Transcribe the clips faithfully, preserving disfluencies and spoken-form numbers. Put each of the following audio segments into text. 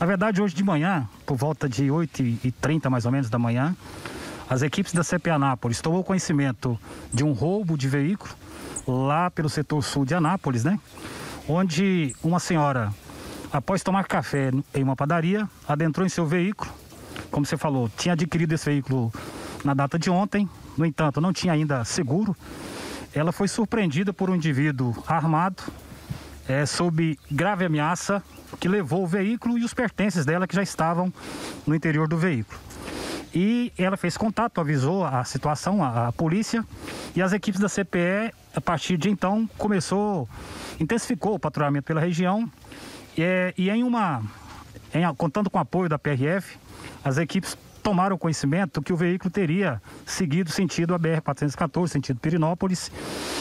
Na verdade, hoje de manhã, por volta de oito e trinta mais ou menos da manhã, as equipes da C P Anápolis tomou conhecimento de um roubo de veículo lá pelo setor sul de Anápolis, né? Onde uma senhora, após tomar café em uma padaria, adentrou em seu veículo. Como você falou, tinha adquirido esse veículo na data de ontem, no entanto, não tinha ainda seguro. Ela foi surpreendida por um indivíduo armado, é, sob grave ameaça, que levou o veículo e os pertences dela que já estavam no interior do veículo. E ela fez contato, avisou a situação, a, a polícia, e as equipes da C P E, a partir de então, começou, intensificou o patrulhamento pela região, e, e em uma, em, contando com o apoio da P R F, as equipes tomaram conhecimento que o veículo teria seguido sentido a B R quatrocentos e quatorze, sentido Pirenópolis,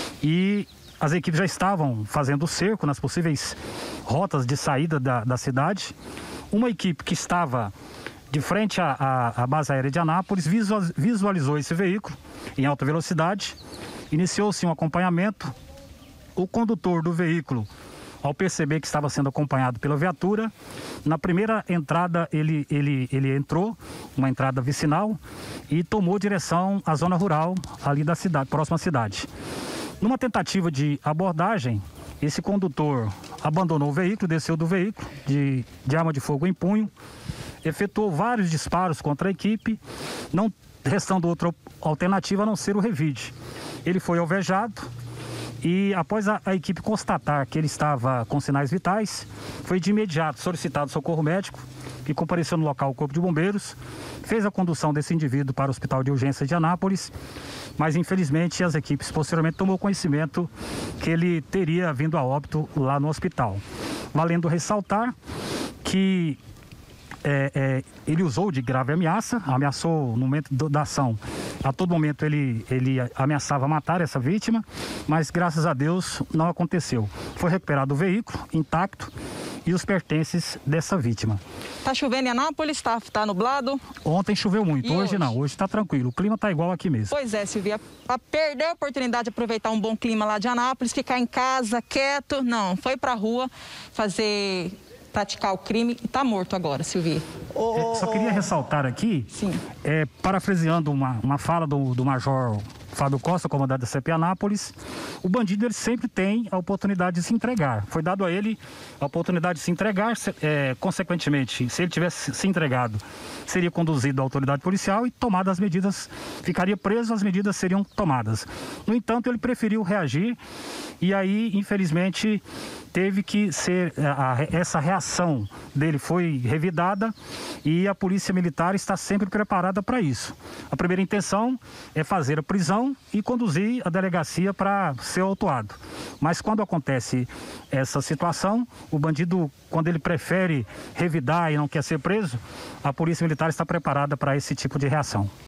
e as equipes já estavam fazendo o cerco nas possíveis rotas de saída da, da cidade. Uma equipe que estava de frente à, à, à base aérea de Anápolis visualizou esse veículo em alta velocidade, iniciou-se um acompanhamento. O condutor do veículo, ao perceber que estava sendo acompanhado pela viatura, na primeira entrada ele, ele, ele entrou, uma entrada vicinal, e tomou direção à zona rural ali da cidade, próxima à cidade. Numa tentativa de abordagem, esse condutor abandonou o veículo, desceu do veículo de, de arma de fogo em punho, efetuou vários disparos contra a equipe, não restando outra alternativa a não ser o revide. Ele foi alvejado e, após a, a equipe constatar que ele estava com sinais vitais, foi de imediato solicitado socorro médico, que compareceu no local o Corpo de Bombeiros, fez a condução desse indivíduo para o Hospital de Urgência de Anápolis, mas infelizmente as equipes posteriormente tomou conhecimento que ele teria vindo a óbito lá no hospital. Valendo ressaltar que É, é, ele usou de grave ameaça, ameaçou no momento do, da ação. A todo momento ele, ele ameaçava matar essa vítima, mas graças a Deus não aconteceu. Foi recuperado o veículo intacto e os pertences dessa vítima. Tá chovendo em Anápolis? Tá, tá nublado? Ontem choveu muito, hoje, hoje não, hoje tá tranquilo. O clima tá igual aqui mesmo. Pois é, Silvia, para perder a oportunidade de aproveitar um bom clima lá de Anápolis, ficar em casa quieto, não, foi pra rua fazer... praticar o crime e está morto agora, Silvia. É, só queria ressaltar aqui, Sim. É, parafraseando uma, uma fala do, do Major Fábio Costa, comandante da C P Anápolis, o bandido ele sempre tem a oportunidade de se entregar. Foi dado a ele a oportunidade de se entregar, é, consequentemente, se ele tivesse se entregado, seria conduzido à autoridade policial e tomadas as medidas, ficaria preso, as medidas seriam tomadas. No entanto, ele preferiu reagir e aí, infelizmente, teve que ser, a, a, essa reação dele foi revidada e a Polícia Militar está sempre preparada para isso. A primeira intenção é fazer a prisão e conduzir a delegacia para ser autuado. Mas quando acontece essa situação, o bandido, quando ele prefere revidar e não quer ser preso, a Polícia Militar está preparada para esse tipo de reação.